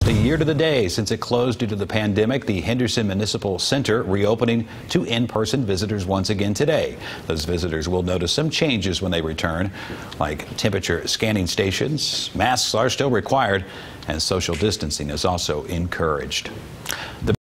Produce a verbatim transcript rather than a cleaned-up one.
A year to the day since it closed due to the pandemic, the Henderson Municipal Center reopening to in-person visitors once again today. Those visitors will notice some changes when they return, like temperature scanning stations, masks are still required, and social distancing is also encouraged.